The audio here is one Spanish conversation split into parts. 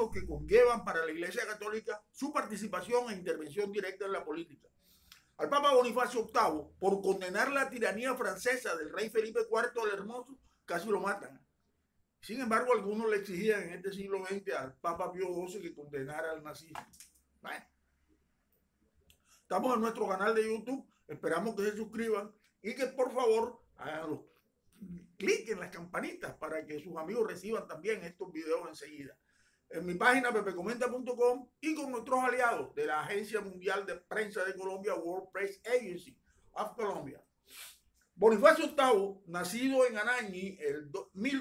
riesgos que conllevan para la Iglesia Católica su participación e intervención directa en la política. Al Papa Bonifacio VIII, por condenar la tiranía francesa del rey Felipe IV el Hermoso, casi lo matan. Sin embargo, algunos le exigían en este siglo XX al Papa Pío XII que condenara al nazismo. Bueno, estamos en nuestro canal de YouTube, esperamos que se suscriban y que por favor hagan clic en las campanitas para que sus amigos reciban también estos videos enseguida. En mi página pepecomenta.com y con nuestros aliados de la Agencia Mundial de Prensa de Colombia, World Press Agency of Colombia. Bonifacio VIII, nacido en Anagni el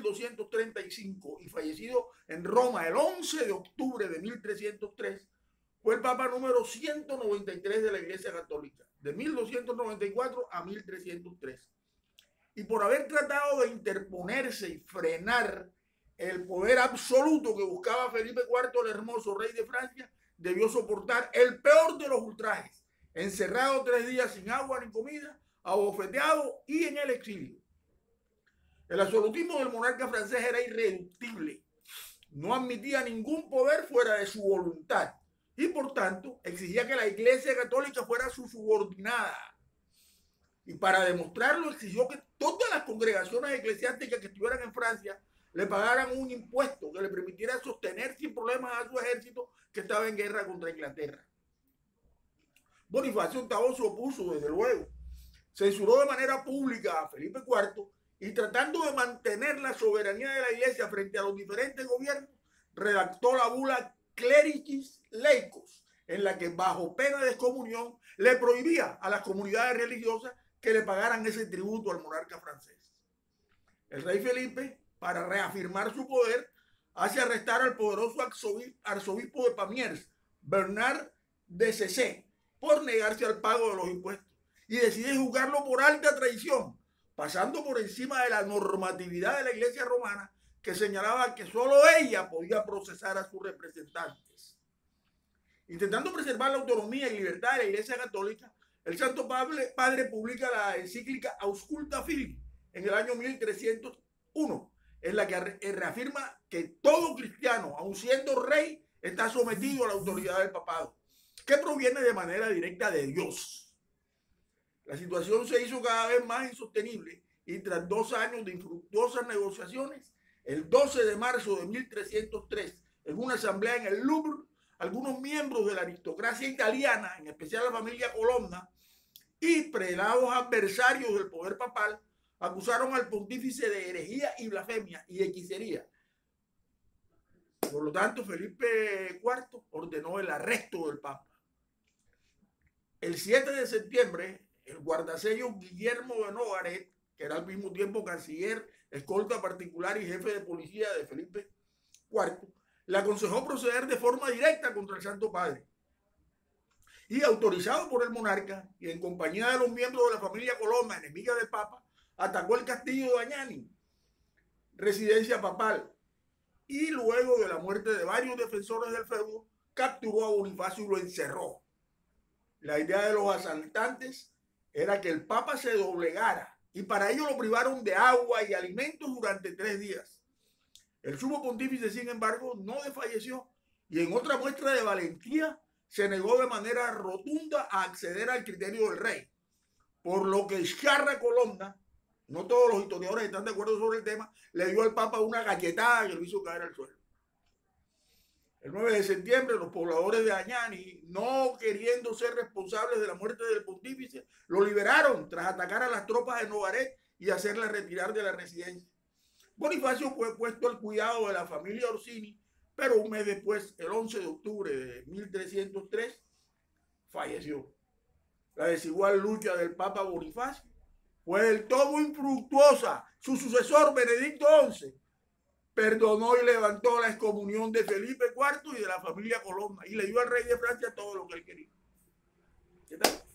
1235 y fallecido en Roma el 11 de octubre de 1303, fue el Papa número 193 de la Iglesia Católica, de 1294 a 1303. Y por haber tratado de interponerse y frenar el poder absoluto que buscaba Felipe IV el Hermoso, rey de Francia, debió soportar el peor de los ultrajes, encerrado 3 días sin agua ni comida, abofeteado y en el exilio. El absolutismo del monarca francés era irreductible, no admitía ningún poder fuera de su voluntad y por tanto exigía que la Iglesia Católica fuera su subordinada. Y para demostrarlo exigió que todas las congregaciones eclesiásticas que estuvieran en Francia le pagaran un impuesto que le permitiera sostener sin problemas a su ejército que estaba en guerra contra Inglaterra. Bonifacio VIII se opuso, desde luego. Censuró de manera pública a Felipe IV y tratando de mantener la soberanía de la Iglesia frente a los diferentes gobiernos, redactó la bula Clericis Laicos, en la que bajo pena de excomunión le prohibía a las comunidades religiosas que le pagaran ese tributo al monarca francés. El rey Felipe, para reafirmar su poder, hace arrestar al poderoso arzobispo de Pamiers, Bernard de Cessé, por negarse al pago de los impuestos y decide juzgarlo por alta traición, pasando por encima de la normatividad de la Iglesia romana que señalaba que solo ella podía procesar a sus representantes. Intentando preservar la autonomía y libertad de la Iglesia Católica, el Santo Padre publica la encíclica Ausculta Fili en el año 1301, en la que reafirma que todo cristiano, aun siendo rey, está sometido a la autoridad del papado, que proviene de manera directa de Dios. La situación se hizo cada vez más insostenible y tras 2 años de infructuosas negociaciones, el 12 de marzo de 1303, en una asamblea en el Louvre, algunos miembros de la aristocracia italiana, en especial la familia Colonna, y prelados adversarios del poder papal, acusaron al pontífice de herejía y blasfemia y hechicería. Por lo tanto, Felipe IV ordenó el arresto del papa. El 7 de septiembre, el guardasellos Guillermo de Nogaret, que era al mismo tiempo canciller, escolta particular y jefe de policía de Felipe IV, le aconsejó proceder de forma directa contra el Santo Padre. Y autorizado por el monarca y en compañía de los miembros de la familia Colonna, enemiga del Papa, atacó el castillo de Agnani, residencia papal, y luego de la muerte de varios defensores del feudo, capturó a Bonifacio y lo encerró. La idea de los asaltantes era que el Papa se doblegara y para ello lo privaron de agua y alimentos durante 3 días. El sumo pontífice, sin embargo, no desfalleció y en otra muestra de valentía se negó de manera rotunda a acceder al criterio del rey, por lo que Sciarra Colonna, no todos los historiadores están de acuerdo sobre el tema, le dio al Papa una galletada que lo hizo caer al suelo. El 9 de septiembre, los pobladores de Agnani, no queriendo ser responsables de la muerte del pontífice, lo liberaron tras atacar a las tropas de Nogaret y hacerla retirar de la residencia. Bonifacio fue puesto al cuidado de la familia Orsini, pero un mes después, el 11 de octubre de 1303, falleció. La desigual lucha del Papa Bonifacio fue del todo infructuosa. Su sucesor, Benedicto XI, perdonó y levantó la excomunión de Felipe IV y de la familia Colonna y le dio al rey de Francia todo lo que él quería. ¿Qué tal?